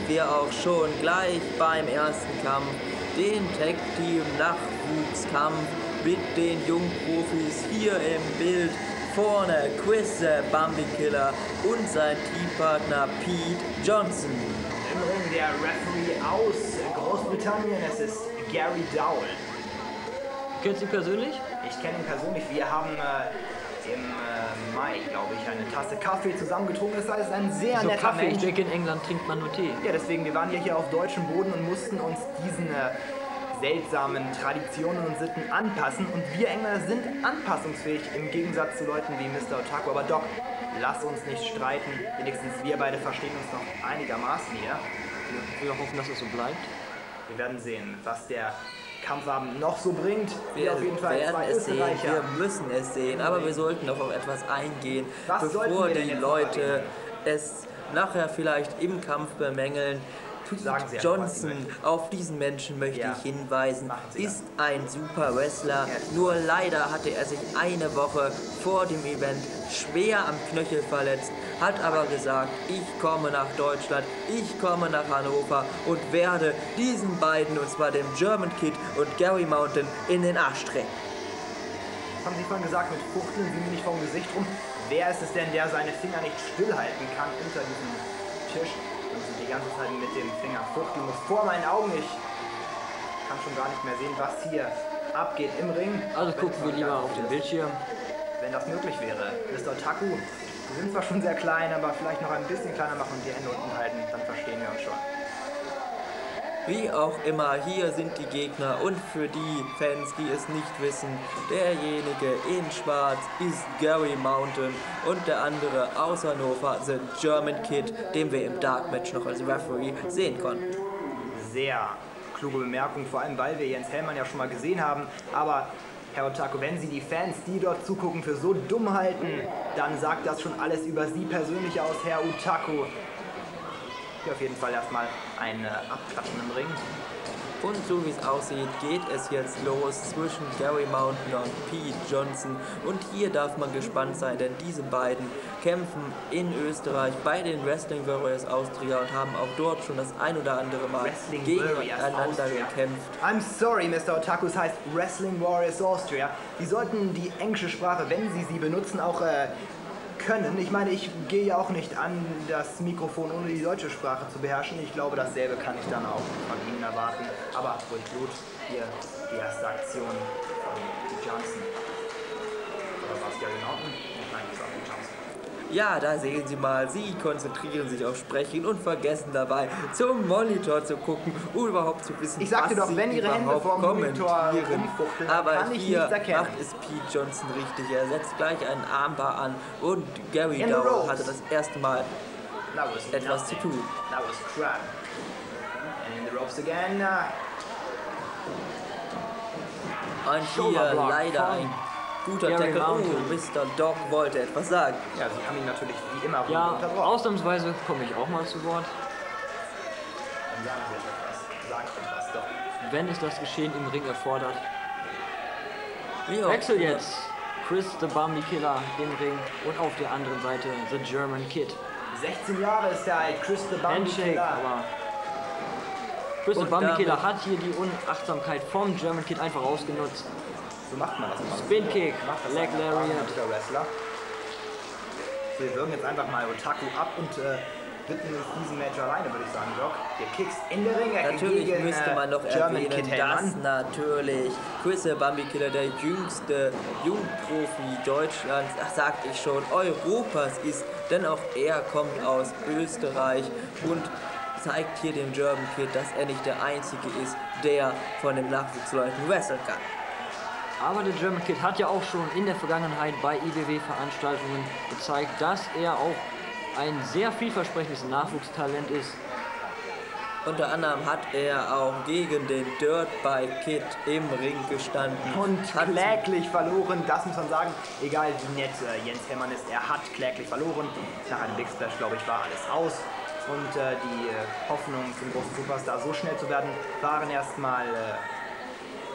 wir auch schon gleich beim ersten Kampf, den Tag Team Nachwuchskampf mit den Jungprofis hier im Bild. Vorne Chris Bambi Killer und sein Teampartner Pete Johnson. Im Ring der Referee aus Großbritannien, es ist Gary Dowell. Kennst du ihn persönlich? Ich kenne ihn persönlich, wir haben im Mai, glaube ich, eine Tasse Kaffee zusammengetrunken. Das heißt, ein sehr So netter Kaffee, Mensch. ich denke, in England trinkt man nur Tee. Ja, deswegen, wir waren ja hier auf deutschem Boden und mussten uns diesen seltsamen Traditionen und Sitten anpassen. Und wir Engländer sind anpassungsfähig im Gegensatz zu Leuten wie Mr. Otaku. Aber Doc, lass uns nicht streiten. Wenigstens wir beide verstehen uns noch einigermaßen hier. Wir hoffen, dass es so bleibt. Wir werden sehen, was der Kampfabend noch so bringt. Wir auf jeden Fall werden zwei es sehen, Österreicher. wir müssen es sehen, aber wir sollten noch auf etwas eingehen, Was sollten bevor wir denn die jetzt Leute noch es nachher vielleicht im Kampf bemängeln. Sagen Sie Pete einfach, was Sie Johnson, möchten. auf diesen Menschen möchte Ja. ich hinweisen, Machen Sie ist ein super Wrestler, nur leider hatte er sich eine Woche vor dem Event schwer am Knöchel verletzt, hat aber gesagt, ich komme nach Deutschland, ich komme nach Hannover und werde diesen beiden, und zwar dem German Kid und Gary Mountain, in den Arsch treten. Was haben Sie vorhin gesagt, mit Fuchteln Sie mir nicht vom Gesicht rum? Wer ist es denn, der seine Finger nicht stillhalten kann unter diesem Tisch und sie die ganze Zeit mit dem Finger fuchteln muss? Vor meinen Augen, ich kann schon gar nicht mehr sehen, was hier abgeht im Ring. Also gucken wir lieber auf den Bildschirm. Wenn das möglich wäre. Mr. Otaku, Sie sind zwar schon sehr klein, aber vielleicht noch ein bisschen kleiner machen und die Hände unten halten, dann verstehen wir uns schon. Wie auch immer, hier sind die Gegner und für die Fans, die es nicht wissen, derjenige in Schwarz ist Gary Mountain und der andere aus Hannover, The German Kid, den wir im Dark Match noch als Referee sehen konnten. Sehr kluge Bemerkung, vor allem weil wir Jens Hellmann ja schon mal gesehen haben, aber Herr Otaku, wenn Sie die Fans, die dort zugucken, für so dumm halten, dann sagt das schon alles über Sie persönlich aus, Herr Otaku. Hier auf jeden Fall erstmal ein Abklatschen im Ring. Und so wie es aussieht, geht es jetzt los zwischen Gary Mountain und Pete Johnson. Und hier darf man gespannt sein, denn diese beiden kämpfen in Österreich bei den Wrestling Warriors Austria und haben auch dort schon das ein oder andere Mal Wrestling Warriors gegeneinander Austria. gekämpft. I'm sorry, Mr. Otaku, es heißt Wrestling Warriors Austria. Sie sollten die englische Sprache, wenn Sie sie benutzen, auch können. Ich meine, ich gehe ja auch nicht an das Mikrofon, ohne die deutsche Sprache zu beherrschen. Ich glaube, dasselbe kann ich dann auch von Ihnen erwarten. Aber ruhig Blut, hier die erste Aktion von Johnson. Oder war es Gary Mountain? Nein, das war Johnson. Ja, da sehen Sie mal, Sie konzentrieren sich auf Sprechen und vergessen dabei zum Monitor zu gucken, um überhaupt zu wissen, Ich sagte was doch, Sie wenn Ihre Hände überhaupt vor dem Monitor kommentieren. rumfuchteln, Aber kann ich hier nichts erkennen. macht es Pete Johnson richtig. Er setzt gleich einen Armbar an und Gary In the Dowell ropes. hatte das erste Mal That was etwas zu nothing. tun. That was crap. And in the ropes again. Und hier Shoulderblock leider von ein guter Gary Tackle. Oh, Mountain. Mr. Doc wollte etwas sagen. Ja, Sie haben ihn natürlich wie immer Ja, unterbrochen. ausnahmsweise komme ich auch mal zu Wort. Dann sagen Sie etwas. Sagen Sie etwas, doch. Wenn es das Geschehen im Ring erfordert. Wie auch Wechsel immer. jetzt Chris the Bambi Killer den Ring und auf der anderen Seite The German Kid. 16 Jahre ist er alt, Chris the Bambi Handshake, Killer. aber Chris the Und Bambi Killer damit- hat hier die Unachtsamkeit vom German Kid einfach ausgenutzt. So macht man das immer. Spin Kick, Macht das Leg ein Lariat. guter Wrestler. So, wir würgen jetzt einfach mal Otaku ab und widmen uns diesem Match alleine, würde ich sagen, Doc. Der Kicks in der Ringecke Natürlich gegen müsste man noch German erwähnen, Kid dass Hellmann. natürlich Chris der Bambi Killer der jüngste Jungprofi Deutschlands, ach sagte ich schon, Europas ist, denn auch er kommt aus Österreich und zeigt hier dem German Kid, dass er nicht der Einzige ist, der von den Nachwuchsleuten wresteln kann. Aber der German Kid hat ja auch schon in der Vergangenheit bei IWW-Veranstaltungen gezeigt, dass er auch ein sehr vielversprechendes Nachwuchstalent ist. Unter anderem hat er auch gegen den Dirtbike Kid im Ring gestanden. Und hat kläglich verloren, das muss man sagen. Egal wie nett Jens Hellmann ist, er hat kläglich verloren. Nach einem Big Splash, glaube ich, war alles aus. Und die Hoffnungen zum großen Superstar so schnell zu werden, waren erstmal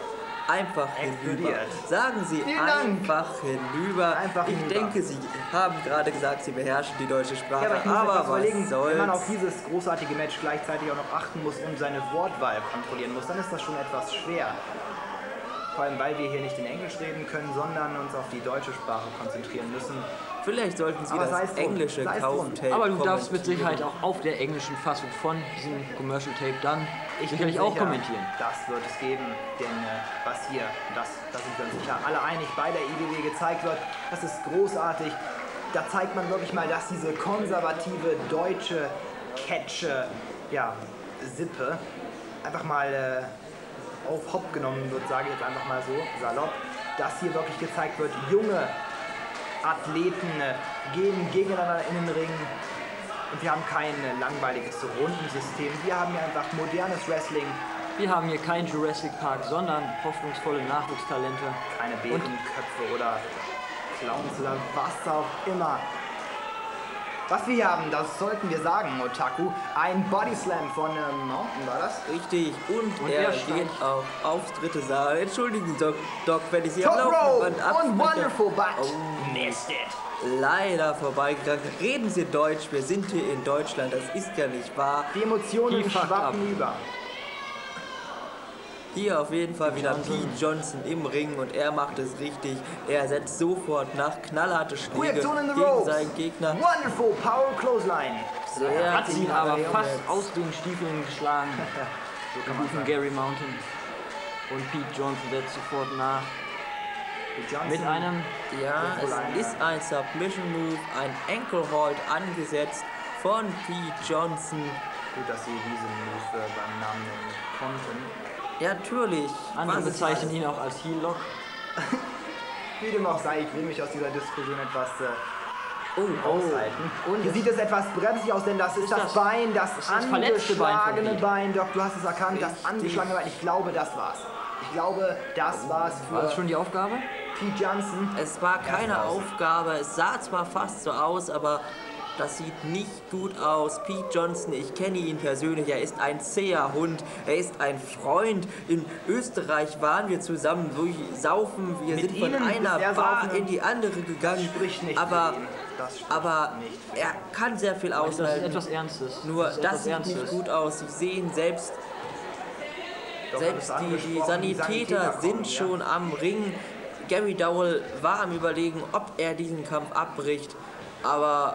einfach hinüber. Explodiert. Sagen Sie Vielen Dank. einfach hinüber. Einfach Ich hinüber. denke, Sie haben gerade gesagt, Sie beherrschen die deutsche Sprache. Ja, aber ich muss etwas überlegen, was wenn man auf soll's? dieses großartige Match gleichzeitig auch noch achten muss und seine Wortwahl kontrollieren muss, dann ist das schon etwas schwer. Vor allem, weil wir hier nicht in Englisch reden können, sondern uns auf die deutsche Sprache konzentrieren müssen. Vielleicht sollten Sie Aber sei es das drum, englische sei es drum. Kauftape Aber du darfst mit kommentieren. Sicherheit auch auf der englischen Fassung von diesem Commercial Tape dann Ich sicherlich bin auch sicher, kommentieren. Das wird es geben, denn was hier, da sind wir uns sicher alle einig, bei der IWW gezeigt wird, das ist großartig. Da zeigt man wirklich mal, dass diese konservative deutsche Ketsche, ja, Sippe einfach mal auf Hopp genommen wird, sage ich jetzt einfach mal so salopp, dass hier wirklich gezeigt wird, junge Athleten gehen gegeneinander in den Ring und wir haben kein langweiliges Rundensystem, wir haben hier einfach modernes Wrestling, Wir haben hier kein Jurassic Park, sondern hoffnungsvolle Nachwuchstalente. keine Bärenköpfe oder Clowns oder was auch immer. Was wir hier haben, das sollten wir sagen, Otaku, ein Bodyslam von Mountain war das? Richtig, und er er steigt. geht auch aufs dritte Saal. Entschuldigen Sie, Doc, wenn ich Sie am Top Rope Laufband abspreche. und Wonderful But Oh. missed it. Leider vorbeigegangen. Reden Sie Deutsch, wir sind hier in Deutschland, das ist ja nicht wahr. Die Emotionen Die fucked schwappen über. Hier auf jeden Fall wieder Pete Johnson im Ring und er macht es richtig. Er setzt sofort nach knallharte Schläge Reaktion in the gegen ropes. seinen Gegner. Wonderful Power Clothesline. Sehr Hat ihn aber genial. fast aus den Stiefeln geschlagen. So kann Den man guten sagen. Gary Mountain. Und Pete Johnson setzt sofort nach. Johnson Mit einem Ja, es ist ein Submission Move, ein Ankle Hold angesetzt von Pete Johnson. Gut, dass sie diesen Move beim Namen nennen konnten. Ja, natürlich. andere Was ist bezeichnen das? ihn auch als Heel Lock. Wie dem auch sei, ich will mich aus dieser Diskussion etwas Oh, aushalten. Und hier sieht es etwas bremsig aus, denn das ist das Bein, das ist das verletzte Bein von angeschlagene Pete. Bein. Doc, du hast es erkannt, das angeschlagene Bein. Ich glaube, das war's. Ich glaube, das war's War das für schon die Aufgabe? Pete Johnson. es war keine Erst raus. Aufgabe. Es sah zwar fast so aus, aber das sieht nicht gut aus. Pete Johnson, ich kenne ihn persönlich. Er ist ein zäher Hund. Er ist ein Freund. In Österreich waren wir zusammen durchsaufen. Wir Mit sind von Ihnen einer ist er Bar saufen. in die andere gegangen. Spricht nicht aber für ihn. Das spricht aber nicht für er kann sehr viel Das ist aushalten. etwas Ernstes. Nur ist das etwas sieht Ernstes. nicht gut aus. Sie sehen selbst, Doc hat es selbst die angesprochen, Sanitäter kommen, sind ja. schon am Ring. Gary Dowell war am Überlegen, ob er diesen Kampf abbricht. Aber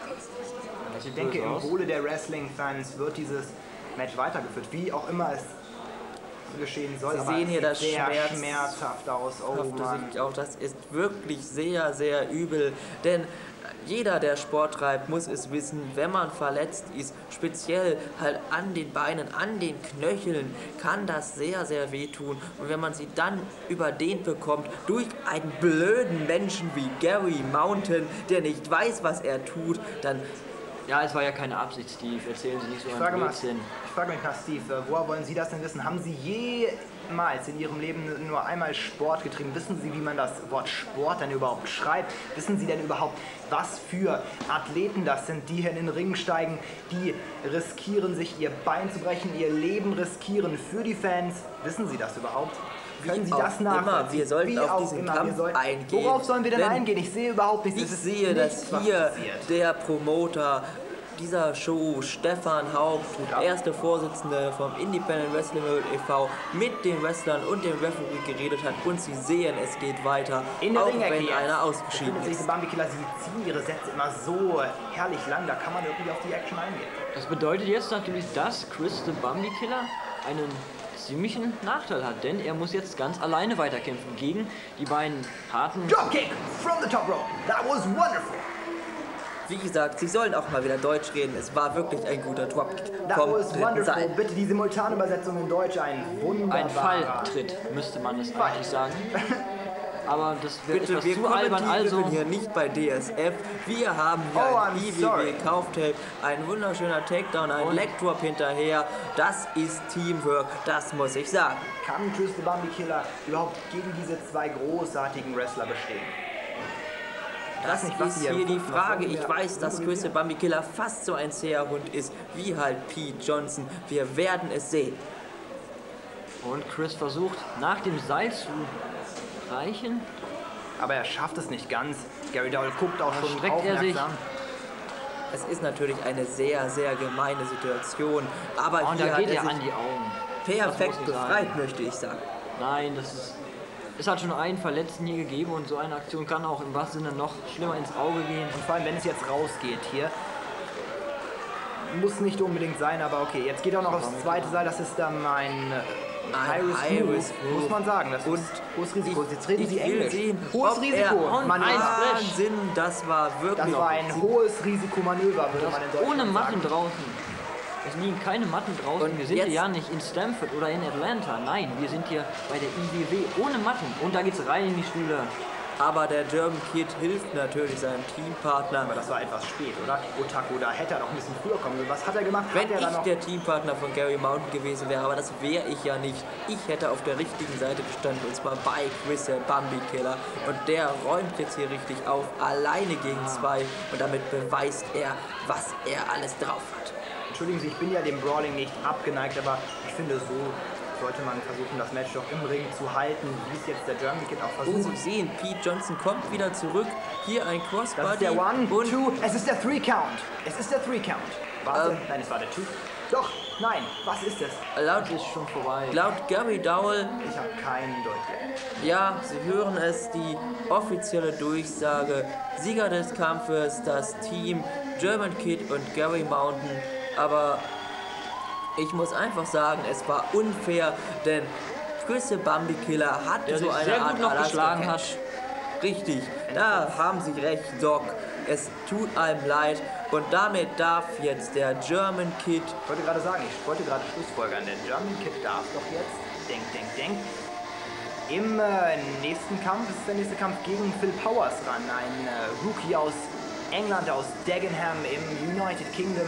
Das Ich sieht denke, böse im aus. Wohle der Wrestling-Fans wird dieses Match weitergeführt, wie auch immer es geschehen soll. Sie aber sehen es hier sieht das sehr Schmerz- schmerzhaft aus. Oh hafte Mann. sich auch, das ist wirklich sehr, sehr übel. Denn jeder, der Sport treibt, muss es wissen, wenn man verletzt ist, speziell halt an den Beinen, an den Knöcheln, kann das sehr, sehr wehtun. Und wenn man sie dann überdehnt bekommt durch einen blöden Menschen wie Gary Mountain, der nicht weiß, was er tut, dann Ja, es war ja keine Absicht, Steve. Erzählen Sie nicht so Ich einen frage Blödsinn. mich nach Steve, woher wollen Sie das denn wissen? Haben Sie jemals in Ihrem Leben nur einmal Sport getrieben? Wissen Sie, wie man das Wort Sport denn überhaupt schreibt? Wissen Sie denn überhaupt, was für Athleten das sind, die hier in den Ring steigen, die riskieren, sich ihr Bein zu brechen, ihr Leben riskieren für die Fans? Wissen Sie das überhaupt? Können Sie auch das immer, nachvollziehen? wir sollten Wie auf auch diesen immer, Kampf wir sollten- eingehen. Worauf sollen wir denn Denn eingehen? Ich sehe überhaupt nichts. ich Es ist sehe, nichts, dass was hier passiert. der Promoter dieser Show, Stefan Haupt, ab. erste Vorsitzende vom Independent Wrestling World e.V., mit den Wrestlern und dem Referee geredet hat und sie sehen, es geht weiter, In der auch Ringecke wenn jetzt einer ausgeschieden befindet sich ist. der Bambi-Killer. Sie ziehen ihre Sätze immer so herrlich lang, da kann man irgendwie auf die Action eingehen. Das bedeutet jetzt natürlich, dass Chris the Bumby Killer einen ziemlichen Nachteil hat, denn er muss jetzt ganz alleine weiterkämpfen gegen die beiden harten. Dropkick from the top rope. That was wonderful. Wie gesagt, sie sollen auch mal wieder Deutsch reden, es war wirklich ein guter Dropkick That vom was dritten wonderful. Seil. Bitte die Simultanübersetzung in Deutsch. Ein wunderbarer. Ein Falltritt, müsste man es eigentlich sagen. Aber das wird Bitte, etwas wir zu albern, also kommentieren hier nicht bei DSF. Wir haben hier Oh, ein I'm sorry. IWW-Kauftape, ein wunderschöner Takedown, ein Leg-Drop hinterher. Das ist Teamwork, das muss ich sagen. Kann Chris the Bambi-Killer überhaupt gegen diese zwei großartigen Wrestler bestehen? Das nicht, was ist Sie hier die empfunden Frage. haben. Ich weiß, dass Chris the Bambi Killer fast so ein zäher Hund ist, wie halt Pete Johnson. Wir werden es sehen. Und Chris versucht nach dem Seil zu reichen. Aber er schafft es nicht ganz. Gary Dowell guckt auch schon streckt er sich. aufmerksam. Es ist natürlich eine sehr, sehr gemeine Situation. Aber Und hier da hat geht er er sich an die Augen. perfekt Das muss ich sagen. befreit, möchte ich sagen. Nein, es hat schon einen Verletzten hier gegeben und so eine Aktion kann auch im wahrsten Sinne noch schlimmer ins Auge gehen. Und vor allem, wenn es jetzt rausgeht hier. Muss nicht unbedingt sein, aber okay. Jetzt geht er noch aufs zweite Seil. Das ist dann ein High-Risk Move, muss man sagen. Das ist hohes Risiko. Jetzt reden Sie Ich will Englisch. sehen, Hohes ob Risiko. er Wahnsinn, das war wirklich... Das war ein hohes Risikomanöver, würde man in Deutschland Ohne Matten sagen. draußen. Es liegen keine Matten draußen. Und Wir sind jetzt- hier ja nicht in Stamford oder in Atlanta. Nein, wir sind hier bei der IWW ohne Matten. Und da geht's rein in die Stühle. Aber der German Kid hilft natürlich seinem Teampartner. Aber das war etwas spät, oder? Otaku, da hätte er noch ein bisschen früher kommen sollen. Was hat er gemacht? Wenn hat er dann ich noch der Teampartner von Gary Mountain gewesen wäre, aber das wäre ich ja nicht. Ich hätte auf der richtigen Seite gestanden, und zwar bei Chris, der Bambi-Killer. Und der räumt jetzt hier richtig auf, alleine gegen zwei. Und damit beweist er, was er alles drauf hat. Entschuldigen Sie, ich bin ja dem Brawling nicht abgeneigt, aber ich finde, so sollte man versuchen, das Match doch im Ring zu halten, wie es jetzt der German Kid auch Oh, versucht. Sie sehen, Pete Johnson kommt wieder zurück. Hier ein Das Crossbody. ist der One, und Two, es ist der Three Count. Es ist der Three Count. Warte, nein, es war der Two. Doch, nein, was ist es? laut, Das ist schon vorbei. laut Gary Dowell, Ich habe keinen Durchblick. ja, Sie hören es, die offizielle Durchsage. Sieger des Kampfes, das Team German Kid und Gary Mountain. Aber ich muss einfach sagen, es war unfair, denn Chris the Bambi Killer hat Der so sich eine sehr Art gut noch Alaska geschlagen Catch. hat. Richtig, da haben Sie recht, Doc. Es tut einem leid und damit darf jetzt der German Kid Ich wollte gerade sagen, ich wollte gerade Schlussfolgern. Der German Kid darf doch jetzt, denk, im nächsten Kampf, ist der nächste Kampf gegen Phil Powers ran. Ein Rookie aus England, aus Dagenham im United Kingdom.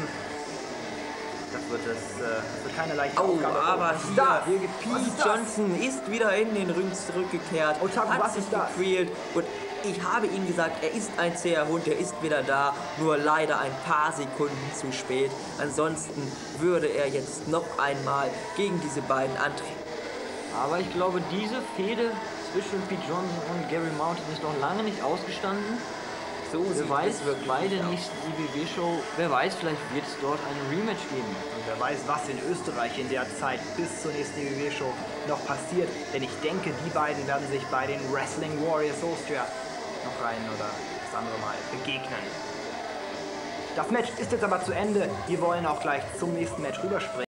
Das wird keine leichte Oh, Aufgabe. aber Was ist hier, das? Pete Was ist das? Johnson ist wieder in den Ring zurückgekehrt, Otaku, hat was sich ist das? gequält und ich habe ihm gesagt, er ist ein zäher Hund, er ist wieder da, nur leider ein paar Sekunden zu spät. Ansonsten würde er jetzt noch einmal gegen diese beiden antreten. Aber ich glaube, diese Fehde zwischen Pete Johnson und Gary Mountain ist noch lange nicht ausgestanden. So Wer sieht weiß, es wirklich bei nicht der aus. nächsten IWW-Show, wer weiß, vielleicht wird es dort eine Rematch geben. Und wer weiß, was in Österreich in der Zeit bis zur nächsten WWE-Show noch passiert. Denn ich denke, die beiden werden sich bei den Wrestling Warriors Austria noch ein oder das andere Mal begegnen. Das Match ist jetzt aber zu Ende. Wir wollen auch gleich zum nächsten Match rüberspringen.